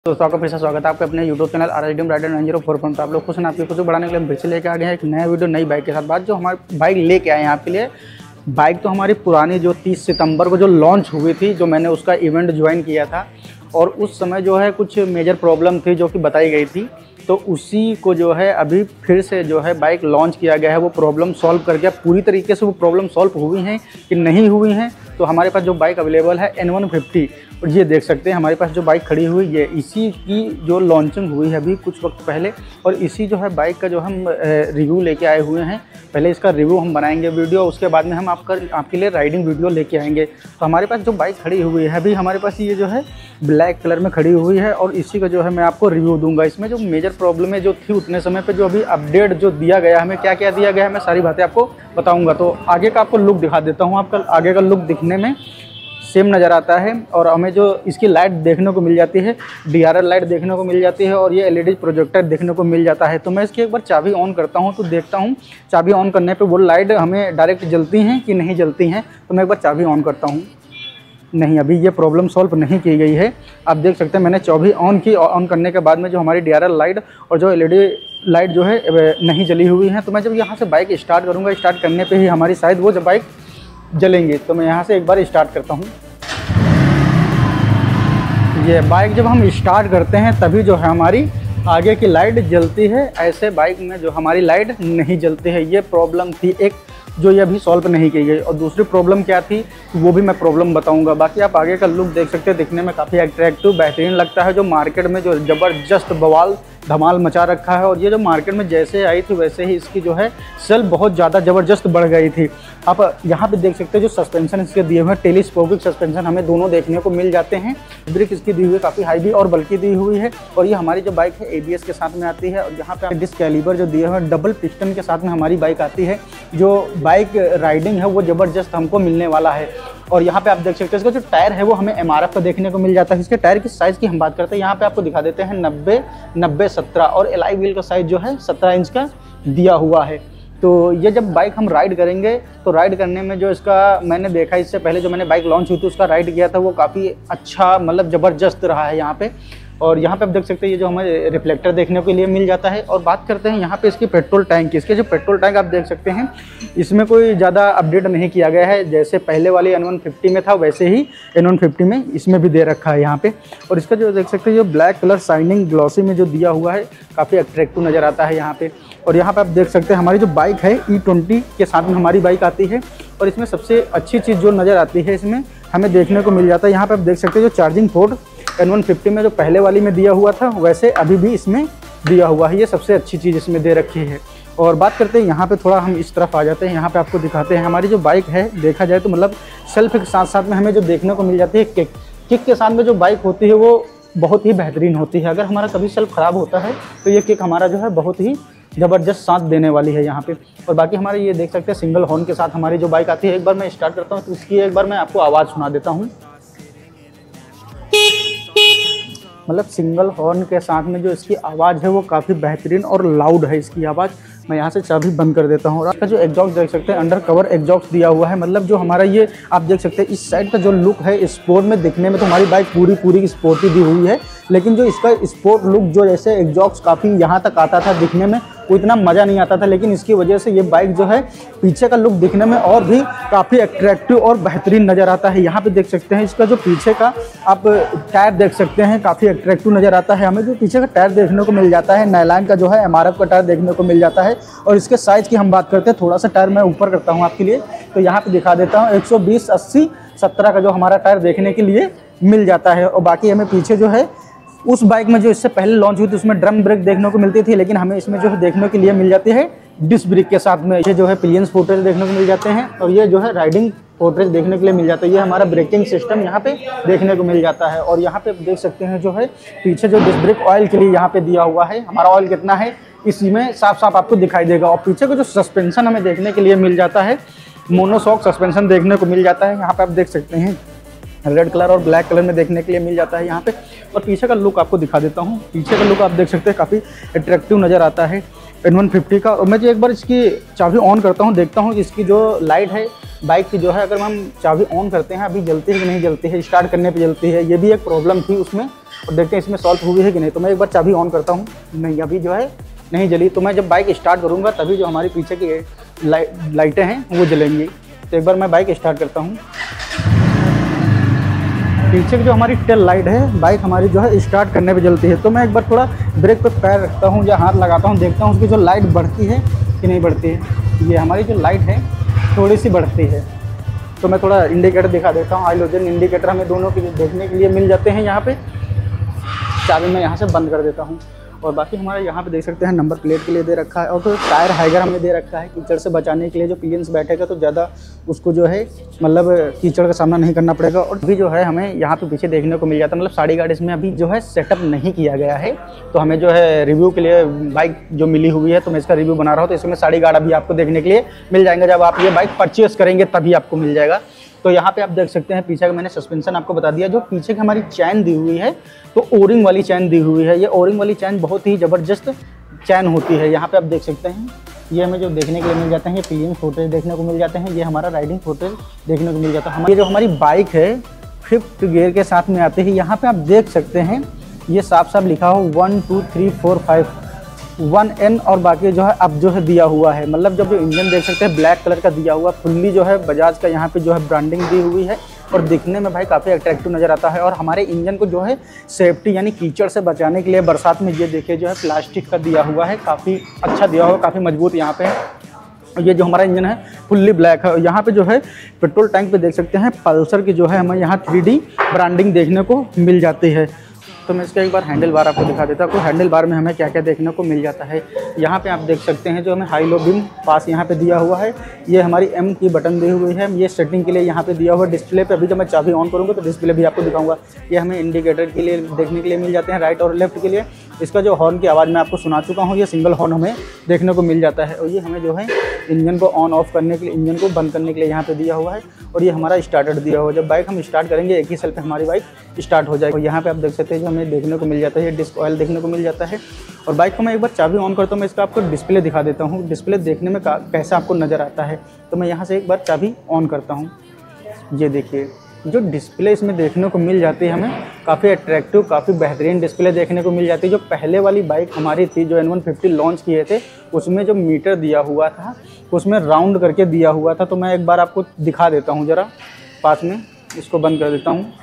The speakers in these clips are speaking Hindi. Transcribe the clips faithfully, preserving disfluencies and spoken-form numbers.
दोस्तों आपका फिर से स्वागत है आपके अपने YouTube channel R S D M rider nine zero four point. आप लोग खुश हैं, आपकी खुशी बढ़ाने के लिए हम फिर से लेके आ गए हैं एक नया वीडियो नई बाइक के साथ। बात जो हमारी बाइक लेके आए हैं आपके लिए, बाइक तो हमारी पुरानी जो तीस सितंबर को जो लॉन्च हुई थी, जो मैंने उसका इवेंट ज्वाइन किया था और उस समय जो है कुछ मेजर प्रॉब्लम थी जो कि बताई गई थी, तो उसी को जो है अभी फिर से जो है बाइक लॉन्च किया गया है। वो प्रॉब्लम सॉल्व कर गया पूरी तरीके से। वो प्रॉब्लम सॉल्व हुई हैं कि नहीं हुई हैं, तो हमारे पास जो बाइक अवेलेबल है एन वन फिफ्टी, और ये देख सकते हैं हमारे पास जो बाइक खड़ी हुई है इसी की जो लॉन्चिंग हुई है अभी कुछ वक्त पहले, और इसी जो है बाइक का जो हम रिव्यू लेके आए हुए हैं। पहले इसका रिव्यू हम बनाएंगे वीडियो, उसके बाद में हम आपका आपके लिए राइडिंग वीडियो लेके आएंगे। तो हमारे पास जो बाइक खड़ी हुई है अभी हमारे पास ये जो है ब्लैक कलर में खड़ी हुई है, और इसी का जो है मैं आपको रिव्यू दूंगा। इसमें जो मेजर प्रॉब्लम है जो थी उतने समय पे, जो अभी अपडेट जो दिया गया हमें, क्या क्या दिया गया है, मैं सारी बातें आपको बताऊंगा। तो आगे का आपको लुक दिखा देता हूँ। आपका आगे का लुक दिखने में सेम नज़र आता है, और हमें जो इसकी लाइट देखने को मिल जाती है, डी आर एल लाइट देखने को मिल जाती है, और ये एल ई डी प्रोजेक्टर देखने को मिल जाता है। तो मैं इसकी एक बार चाबी ऑन करता हूँ तो देखता हूँ चाबी ऑन करने पे वो लाइट हमें डायरेक्ट जलती हैं कि नहीं जलती हैं। तो मैं एक बार चाबी ऑन करता हूँ। नहीं, अभी ये प्रॉब्लम सॉल्व नहीं की गई है। आप देख सकते हैं मैंने चाबी ऑन की, ऑन करने के बाद में जो हमारी डी आर एल लाइट और जो एल ई डी लाइट जो है नहीं जली हुई है। तो मैं जब यहाँ से बाइक स्टार्ट करूँगा, स्टार्ट करने पर ही हमारी शायद वो जब बाइक जलेंगे। तो मैं यहाँ से एक बार स्टार्ट करता हूँ। ये बाइक जब हम स्टार्ट करते हैं तभी जो है हमारी आगे की लाइट जलती है, ऐसे बाइक में जो हमारी लाइट नहीं जलती है। ये प्रॉब्लम थी एक, जो ये अभी सॉल्व नहीं की गई। और दूसरी प्रॉब्लम क्या थी वो भी मैं प्रॉब्लम बताऊंगा। बाकी आप आगे का लुक देख सकते हैं, दिखने में काफ़ी अट्रैक्टिव बेहतरीन लगता है। जो मार्केट में जो ज़बरदस्त बवाल धमाल मचा रखा है, और ये जो मार्केट में जैसे आई थी वैसे ही इसकी जो है सेल बहुत ज़्यादा ज़बरदस्त बढ़ गई थी। आप यहाँ पे देख सकते हैं जो सस्पेंशन इसके दिए हुए हैं, टेलीस्कोपिक सस्पेंशन हमें दोनों देखने को मिल जाते हैं। ब्रेक इसकी दी हुई है काफ़ी हाई भी और बल्कि दी हुई है, और ये हमारी जो बाइक है ए बी एस के साथ में आती है। और यहाँ पे डिस्क कैलिबर जो दिए हुए हैं डबल पिस्टन के साथ में हमारी बाइक आती है। जो बाइक राइडिंग है वो ज़बरदस्त हमको मिलने वाला है। और यहाँ पे आप देख सकते हैं इसका जो टायर है वो हमें एम आर एफ का देखने को मिल जाता है। इसके टायर की साइज़ की हम बात करते हैं, यहाँ पे आपको दिखा देते हैं नब्बे नब्बे सत्रह, और एलाई व्हील का साइज़ जो है सत्रह इंच का दिया हुआ है। तो ये जब बाइक हम राइड करेंगे तो राइड करने में जो इसका मैंने देखा, इससे पहले जो मैंने बाइक लॉन्च हुई थी उसका राइड किया था, वो काफ़ी अच्छा मतलब ज़बरदस्त रहा है यहाँ पे। और यहाँ पे आप देख सकते हैं ये जो हमें रिफ्लेक्टर देखने के लिए मिल जाता है। और बात करते हैं यहाँ पे इसकी पेट्रोल टैंक की। इसके जो पेट्रोल टैंक आप देख सकते हैं, इसमें कोई ज़्यादा अपडेट नहीं किया गया है। जैसे पहले वाली एन वन फिफ्टी में था वैसे ही एन वन फिफ्टी में इसमें भी दे रखा है यहाँ पे। और इसका जो देख सकते हैं जो ब्लैक कलर शाइनिंग ग्लॉसी में जो दिया हुआ है काफ़ी अट्रैक्टिव नज़र आता है यहाँ पे। और यहाँ पे आप देख सकते हैं हमारी जो बाइक है ई ट्वेंटी के साथ में हमारी बाइक आती है। और इसमें सबसे अच्छी चीज़ जो नज़र आती है इसमें हमें देखने को मिल जाता है, यहाँ पे आप देख सकते हैं जो charging port N one fifty में जो पहले वाली में दिया हुआ था वैसे अभी भी इसमें दिया हुआ है। ये सबसे अच्छी चीज़ इसमें दे रखी है। और बात करते हैं यहाँ पे, थोड़ा हम इस तरफ आ जाते हैं। यहाँ पे आपको दिखाते हैं हमारी जो बाइक है, देखा जाए तो मतलब सेल्फ के साथ साथ में हमें जो देखने को मिल जाती है किक किक के साथ में जो बाइक होती है वो बहुत ही बेहतरीन होती है। अगर हमारा कभी सेल्फ ख़राब होता है तो ये किक हमारा जो है बहुत ही ज़बरदस्त साथ देने वाली है यहाँ पे। और बाकी हमारे ये देख सकते हैं सिंगल हॉर्न के साथ हमारी जो बाइक आती है। एक बार मैं स्टार्ट करता हूँ तो इसकी एक बार मैं आपको आवाज़ सुना देता हूँ। मतलब सिंगल हॉर्न के साथ में जो इसकी आवाज़ है वो काफ़ी बेहतरीन और लाउड है इसकी आवाज़। मैं यहाँ से चाबी बंद कर देता हूँ। और आपका जो एग्जॉस्ट देख सकते हैं अंडर कवर एग्जॉस्ट दिया हुआ है। मतलब जो हमारा ये आप देख सकते हैं इस साइड का जो लुक है स्पोर्ट में दिखने में तो हमारी बाइक पूरी पूरी स्पोर्टी दी हुई है, लेकिन जो इसका स्पोर्ट लुक जो जैसे एग्जॉस्ट काफ़ी यहाँ तक आता था दिखने में वो इतना मज़ा नहीं आता था, लेकिन इसकी वजह से ये बाइक जो है पीछे का लुक दिखने में और भी काफ़ी अट्रैक्टिव और बेहतरीन नज़र आता है। यहाँ पे देख सकते हैं इसका जो पीछे का आप टायर देख सकते हैं काफ़ी अट्रैक्टिव नज़र आता है। हमें जो पीछे का टायर देखने को मिल जाता है नाइलॉन का जो है एम आर एफ का टायर देखने को मिल जाता है। और इसके साइज़ की हम बात करते हैं, थोड़ा सा टायर मैं ऊपर करता हूँ आपके लिए, तो यहाँ पे दिखा देता हूँ एक सौ बीस अस्सी सत्रह का जो हमारा टायर देखने के लिए मिल जाता है। और बाकी हमें पीछे जो है उस बाइक में जो इससे पहले लॉन्च हुई थी उसमें ड्रम ब्रेक देखने को मिलती थी, लेकिन हमें इसमें जो है देखने के लिए मिल जाती है डिस्क ब्रेक के साथ में। ये जो है पिलियंस फोर्ट्रेस देखने को मिल जाते हैं, और ये जो है राइडिंग फोर्ट्रेस देखने के लिए मिल जाता है। ये हमारा ब्रेकिंग सिस्टम यहाँ पे देखने को मिल जाता है। और यहाँ पे देख सकते हैं जो है पीछे जो डिस्क ब्रेक ऑयल के लिए यहाँ पे दिया हुआ है, हमारा ऑयल कितना है इसी में साफ साफ आपको दिखाई देगा। और पीछे को जो सस्पेंशन हमें देखने के लिए मिल जाता है, मोनोशॉक सस्पेंशन देखने को मिल जाता है। यहाँ पे आप देख सकते हैं रेड कलर और ब्लैक कलर में देखने के लिए मिल जाता है यहाँ पे। और पीछे का लुक आपको दिखा देता हूँ। पीछे का लुक आप देख सकते हैं काफ़ी अट्रैक्टिव नज़र आता है एन वन फिफ्टी का। और मैं जो एक बार इसकी चाबी ऑन करता हूँ, देखता हूँ कि इसकी जो लाइट है बाइक की जो है, अगर हम चाबी ऑन करते हैं अभी जलती है कि नहीं जलती है, स्टार्ट करने पे जलती है, ये भी एक प्रॉब्लम थी उसमें। और देखते हैं इसमें सॉल्व हुई है कि नहीं। तो मैं एक बार चाबी ऑन करता हूँ, नहीं अभी जो है नहीं जली। तो मैं जब बाइक स्टार्ट करूँगा तभी जो हमारी पीछे की लाइट लाइटें हैं वो जलेंगी। तो एक बार मैं बाइक स्टार्ट करता हूँ। पीछे की जो हमारी टेल लाइट है बाइक हमारी जो है स्टार्ट करने पे जलती है। तो मैं एक बार थोड़ा ब्रेक पे पैर रखता हूँ या हाथ लगाता हूँ, देखता हूँ उसकी जो लाइट बढ़ती है कि नहीं बढ़ती है। ये हमारी जो लाइट है थोड़ी सी बढ़ती है। तो मैं थोड़ा इंडिकेटर दिखा देता हूँ। हाइलोजन इंडिकेटर हमें दोनों के देखने के लिए मिल जाते हैं यहाँ पे। चाबी मैं यहाँ से बंद कर देता हूँ। और बाकी हमारे यहाँ पे देख सकते हैं नंबर प्लेट के लिए दे रखा है, और तो टायर हाइगर हमें दे रखा है कीचड़ से बचाने के लिए। जो क्लियरेंस बैठेगा तो ज़्यादा उसको जो है मतलब कीचड़ का सामना नहीं करना पड़ेगा। और भी जो है हमें यहाँ पे पीछे देखने को मिल जाता है, मतलब साड़ी गार्ड इसमें अभी जो है सेटअप नहीं किया गया है। तो हमें जो है रिव्यू के लिए बाइक जो मिली हुई है तो मैं इसका रिव्यू बना रहा हूँ। तो इसमें साड़ी गार्ड अभी आपको देखने के लिए मिल जाएंगे, जब आप ये बाइक परचेस करेंगे तभी आपको मिल जाएगा। तो यहाँ पे आप देख सकते हैं पीछे का मैंने सस्पेंशन आपको बता दिया। जो पीछे की हमारी चैन दी हुई है तो ओरिंग वाली चैन दी हुई है। ये ओरिंग वाली चैन बहुत ही ज़बरदस्त चैन होती है। यहाँ पे आप देख सकते हैं ये हमें जो देखने के लिए मिल जाते हैं, ये क्लीन फुटेज देखने को मिल जाते हैं, ये हमारा राइडिंग फुटेज देखने को मिल जाता है। हमारी जो हमारी बाइक है फिफ्थ गियर के साथ में आते हैं। यहाँ पे आप देख सकते हैं ये साफ साफ लिखा हो one two three four five one N, और बाकी जो है अब जो है दिया हुआ है। मतलब जब जो इंजन देख सकते हैं ब्लैक कलर का दिया हुआ फुल्ली जो है बजाज का यहाँ पे जो है ब्रांडिंग दी हुई है। और दिखने में भाई काफ़ी अट्रैक्टिव नज़र आता है। और हमारे इंजन को जो है सेफ्टी यानी कीचड़ से बचाने के लिए बरसात में ये देखिए जो है प्लास्टिक का दिया हुआ है, काफ़ी अच्छा दिया हुआ, काफ़ी मजबूत यहाँ पे। ये जो हमारा इंजन है फुल्ली ब्लैक है। यहाँ पे जो है पेट्रोल टैंक पे देख सकते हैं पल्सर की जो है हमें यहाँ थ्री डी ब्रांडिंग देखने को मिल जाती है। तो मैं इसका एक बार हैंडल बार आपको दिखा देता हूँ। हैंडल बार में हमें क्या क्या देखने को मिल जाता है। यहाँ पे आप देख सकते हैं जो हमें हाई लो बीम पास यहाँ पे दिया हुआ है। ये हमारी एम की बटन दी हुई है, ये सेटिंग के लिए यहाँ पे दिया हुआ है। डिस्प्ले पे अभी जब मैं चाबी ऑन करूँगा तो डिस्प्ले भी आपको दिखाऊंगा। ये हमें इंडिकेटर के लिए देखने के लिए मिल जाते हैं, राइट और लेफ्ट के लिए। इसका जो हॉर्न की आवाज़ मैं आपको सुना चुका हूँ, ये सिंगल हॉर्न हमें देखने को मिल जाता है। और ये हमें जो है इंजन को ऑन ऑफ करने के लिए, इंजन को बंद करने के लिए यहाँ पे दिया हुआ है। और ये हमारा स्टार्टर दिया हुआ है। जब बाइक हम स्टार्ट करेंगे एक ही सेल पे हमारी बाइक स्टार्ट हो जाएगी। और यहाँ पे आप देख सकते हैं जो हमें देखने को मिल जाता है ये डिस्क ऑयल देखने को मिल जाता है। और बाइक को मैं एक बार चाबी ऑन करता हूँ, मैं इसका आपको डिस्प्ले दिखा देता हूँ, डिस्प्ले देखने में कैसा आपको नज़र आता है। तो मैं यहाँ से एक बार चाबी ऑन करता हूँ। ये देखिए जो डिस्प्ले इसमें देखने को मिल जाती है हमें काफ़ी अट्रैक्टिव, काफ़ी बेहतरीन डिस्प्ले देखने को मिल जाती है। जो पहले वाली बाइक हमारी थी जो एन वन फिफ्टी लॉन्च किए थे उसमें जो मीटर दिया हुआ था उसमें राउंड करके दिया हुआ था। तो मैं एक बार आपको दिखा देता हूँ ज़रा पास में, इसको बंद कर देता हूँ।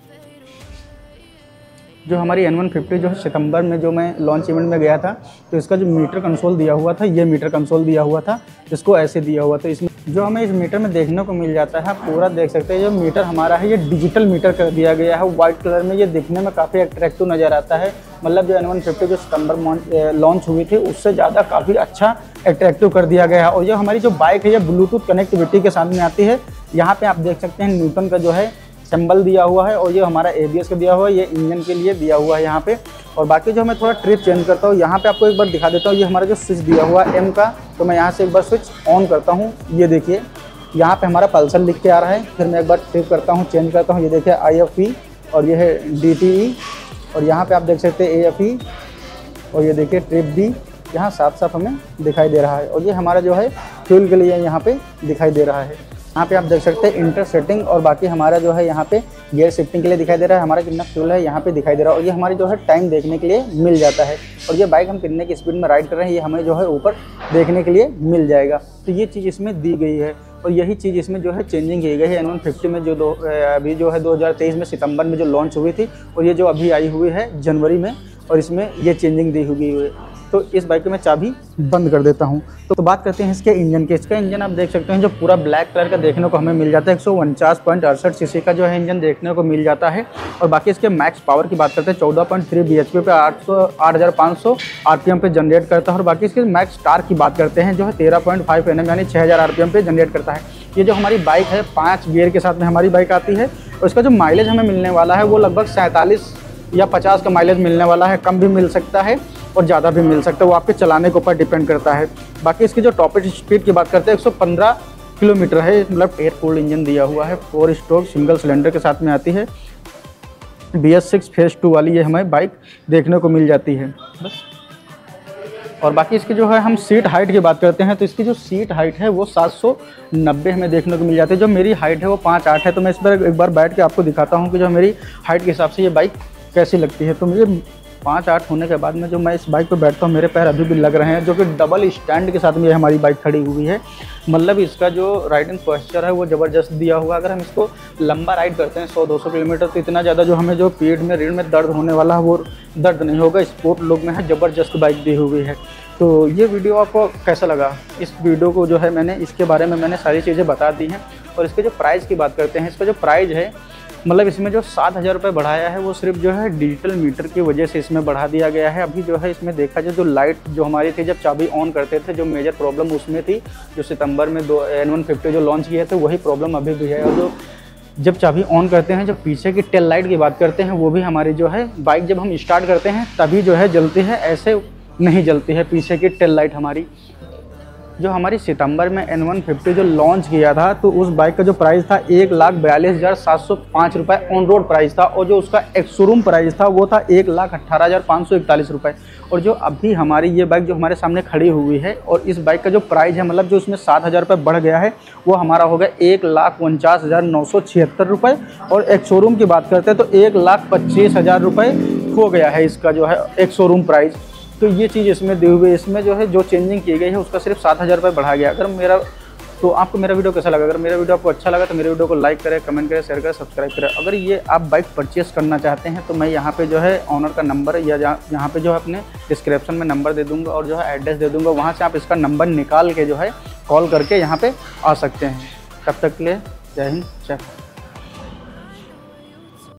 जो हमारी एन वन फिफ्टी जो है सितंबर में जो मैं लॉन्च इवेंट में गया था तो इसका जो मीटर कंसोल दिया हुआ था, ये मीटर कंसोल दिया हुआ था, इसको ऐसे दिया हुआ। तो इसमें जो हमें इस मीटर में देखने को मिल जाता है पूरा देख सकते हैं। जो मीटर हमारा है ये डिजिटल मीटर कर दिया गया है वाइट कलर में। ये दिखने में काफ़ी अट्रैक्टिव नज़र आता है। मतलब जो एन वन फिफ्टी जो सितंबर लॉन्च हुई थी उससे ज़्यादा काफ़ी अच्छा अट्रैक्टिव कर दिया गया है। और ये हमारी जो बाइक है ये ब्लूटूथ कनेक्टिविटी के सामने आती है। यहाँ पे आप देख सकते हैं न्यूटन का जो है सिंबल दिया हुआ है। और ये हमारा ए बी एस का दिया हुआ है, ये इंजन के लिए दिया हुआ है यहाँ पे। और बाकी जो मैं थोड़ा ट्रिप चेंज करता हूँ, यहाँ पे आपको एक बार दिखा देता हूँ। ये हमारा जो स्विच दिया हुआ है एम का, तो मैं यहाँ से एक बार स्विच ऑन करता हूँ। ये देखिए यहाँ पे हमारा पल्सर लिख के आ रहा है। फिर मैं एक बार ट्रिप करता हूँ, चेंज करता हूँ। ये देखिए आई एफ ई और ये है डी टी ई। और यहाँ पे आप देख सकते हैं ए एफ ई और ये देखिए ट्रिप बी यहाँ साफ साफ हमें दिखाई दे रहा है। और ये हमारा जो है फ्यूल के लिए यहाँ पे दिखाई दे रहा है। यहाँ पे आप देख सकते हैं इंटर सेटिंग और बाकी हमारा जो है यहाँ पे गियर शिफ्टिंग के लिए दिखाई दे रहा है। हमारा कितना फ्यूल है यहाँ पे दिखाई दे रहा है। और ये हमारी जो है टाइम देखने के लिए मिल जाता है। और ये बाइक हम कितने की स्पीड में राइड कर रहे हैं ये हमें जो है ऊपर देखने के लिए मिल जाएगा। तो ये चीज़ इसमें दी गई है। और यही चीज़ इसमें जो है चेंजिंग की गई है एन वन फिफ्टी में जो दो अभी जो है दो हज़ार तेईस में सितंबर में जो लॉन्च हुई थी और ये जो अभी आई हुई है जनवरी में, और इसमें ये चेंजिंग दी हुई है। तो इस बाइक को मैं चाबी बंद कर देता हूँ। तो, तो बात करते हैं इसके इंजन के। इसका इंजन आप देख सकते हैं जो पूरा ब्लैक कलर का देखने को हमें मिल जाता है। एक सौ उनचास पॉइंट अड़सठ सीसी का जो है इंजन देखने को मिल जाता है। और बाकी इसके मैक्स पावर की बात करते हैं चौदह point three B H P पे आठ सौ आठ हज़ार पाँच सौ आर पी एम पे जनरेट करता है। और बाकी इसके मैक्स टार्क की बात करते हैं जो है तेरह पॉइंट फाइव एन एम यानी छः हज़ार आर पी एम पे जनरेट करता है। ये जो हमारी बाइक है पाँच गियर के साथ में हमारी बाइक आती है। और इसका जो माइलेज हमें मिलने वाला है वो लगभग सैंतालीस या पचास का माइलेज मिलने वाला है। कम भी मिल सकता है और ज़्यादा भी मिल सकता है, वो आपके चलाने के ऊपर डिपेंड करता है। बाकी इसकी जो टॉप स्पीड की बात करते हैं एक सौ पंद्रह किलोमीटर है। मतलब एयर कूल्ड इंजन दिया हुआ है, फोर स्ट्रोक सिंगल सिलेंडर के साथ में आती है। B S six phase two वाली ये हमें बाइक देखने को मिल जाती है बस। और बाकी इसकी जो है हम सीट हाइट की बात करते हैं तो इसकी जो सीट हाइट है वो सात सौ नब्बे हमें देखने को मिल जाती है। जो मेरी हाइट है वो पाँच आठ है। तो मैं इस पर एक बार बैठ के आपको दिखाता हूँ कि जो मेरी हाइट के हिसाब से ये बाइक कैसी लगती है। तो मुझे पाँच आठ होने के बाद में जो मैं इस बाइक पे बैठता हूँ मेरे पैर अभी भी लग रहे हैं, जो कि डबल स्टैंड के साथ में हमारी बाइक खड़ी हुई है। मतलब इसका जो राइडिंग पोस्चर है वो ज़बरदस्त दिया हुआ है। अगर हम इसको लंबा राइड करते हैं सौ दो सौ किलोमीटर, तो इतना ज़्यादा जो हमें जो पीठ में रीढ़ में दर्द होने वाला है वो दर्द नहीं होगा। स्पोर्ट लुक में है, ज़बरदस्त बाइक दी हुई है। तो ये वीडियो आपको कैसा लगा? इस वीडियो को जो है मैंने इसके बारे में मैंने सारी चीज़ें बता दी हैं। और इसके जो प्राइस की बात करते हैं, इसका जो प्राइस है मतलब इसमें जो सात हज़ार रुपये बढ़ाया है वो सिर्फ जो है डिजिटल मीटर की वजह से इसमें बढ़ा दिया गया है। अभी जो है इसमें देखा जाए जो लाइट जो हमारी थी जब चाबी ऑन करते थे, जो मेजर प्रॉब्लम उसमें थी, जो सितंबर में दो एन वन फिफ्टी जो लॉन्च किए थे वही प्रॉब्लम अभी भी है। और जो जब चाबी ऑन करते हैं, जब पीछे की टेल लाइट की बात करते हैं, वो भी हमारी जो है बाइक जब हम स्टार्ट करते हैं तभी जो है जलती है, ऐसे नहीं जलती है पीछे की टेल लाइट हमारी। जो हमारी सितंबर में एन वन फिफ्टी जो लॉन्च किया था, तो उस बाइक का जो प्राइस था एक लाख बयालीस हज़ार सात सौ पाँच रुपये ऑन रोड प्राइस था। और जो उसका एक शोरूम प्राइस था वो था एक लाख अट्ठारह हज़ार पाँच सौ इकतालीस रुपये। और जो अभी हमारी ये बाइक जो हमारे सामने खड़ी हुई है, और इस बाइक का जो प्राइस है मतलब जो उसमें सात हज़ार रुपये बढ़ गया है, वो हमारा हो गया एक लाख उनचास हज़ार नौ सौ छिहत्तर रुपये। और एक शोरूम की बात करते हैं तो एक लाख पच्चीस हज़ार रुपये हो गया है इसका जो है एक शोरूम प्राइस। तो ये चीज़ इसमें दी हुई है। इसमें जो है जो चेंजिंग की गई है उसका सिर्फ सात हज़ार रुपये बढ़ा गया। अगर मेरा तो आपको मेरा वीडियो कैसा लगा? अगर मेरा वीडियो आपको अच्छा लगा तो मेरे वीडियो को लाइक करें, कमेंट करें, शेयर करें, सब्सक्राइब करें। अगर ये आप बाइक परचेस करना चाहते हैं तो मैं यहाँ पे जो है ऑनर का नंबर या यहाँ पे जो है अपने डिस्क्रिप्शन में नंबर दे दूँगा और जो है एड्रेस दे दूँगा। वहाँ से आप इसका नंबर निकाल के जो है कॉल करके यहाँ पर आ सकते हैं। तब तक के लिए जय हिंद, जय भारत।